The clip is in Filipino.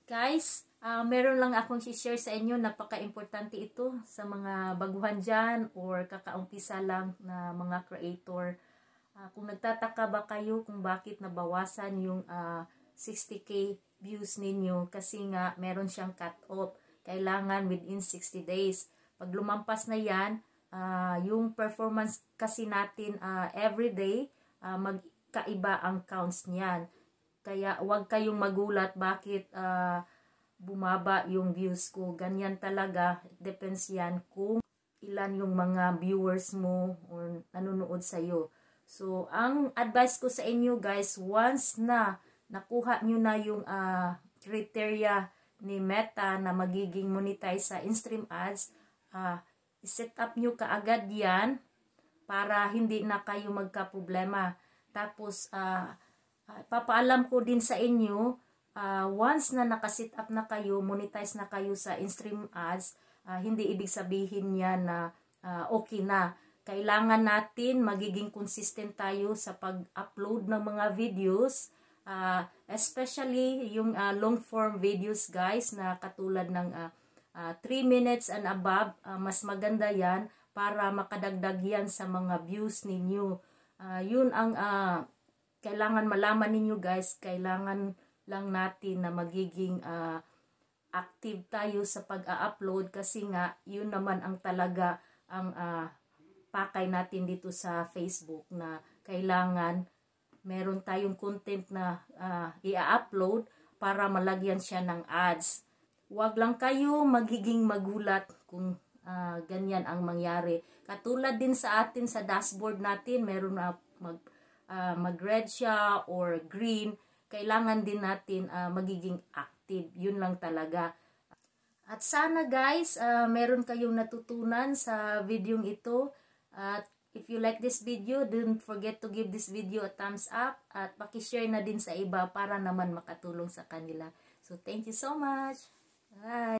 Guys, meron lang akong share sa inyo. Napaka-importante ito sa mga baguhan dyan or kakaumpisa lang na mga creator. Kung nagtataka ba kayo kung bakit nabawasan yung 60k views ninyo, kasi nga meron siyang cut-off. Kailangan within 60 days. Pag lumampas na yan, yung performance kasi natin everyday, magkaiba ang counts niyan. Kaya huwag kayong magulat bakit bumaba yung views ko. Ganyan talaga. Depends yan kung ilan yung mga viewers mo or nanonood sa'yo. So, ang advice ko sa inyo guys, once na nakuha nyo na yung criteria ni Meta na magiging monetize sa in-stream ads, set up nyo kaagad yan para hindi na kayo magka-problema. Tapos, papaalam ko din sa inyo, once na nakasit up na kayo, monetize na kayo sa in-stream ads, hindi ibig sabihin yan na okay na. Kailangan natin magiging consistent tayo sa pag-upload ng mga videos, especially yung long form videos guys, na katulad ng 3 minutes and above, mas maganda yan para makadagdag yan sa mga views ninyo. Yun ang kailangan malaman ninyo guys. Kailangan lang natin na magiging active tayo sa pag-upload, kasi nga yun naman ang talaga ang pakay natin dito sa Facebook, na kailangan meron tayong content na i-upload para malagyan siya ng ads. Huwag lang kayo magiging magulat kung ganyan ang mangyari. Katulad din sa atin sa dashboard natin, meron na mag-red siya or green. Kailangan din natin magiging active. Yun lang talaga. At sana guys, meron kayong natutunan sa videong ito. At if you like this video, don't forget to give this video a thumbs up. At pakishare na din sa iba para naman makatulong sa kanila. So thank you so much. Bye!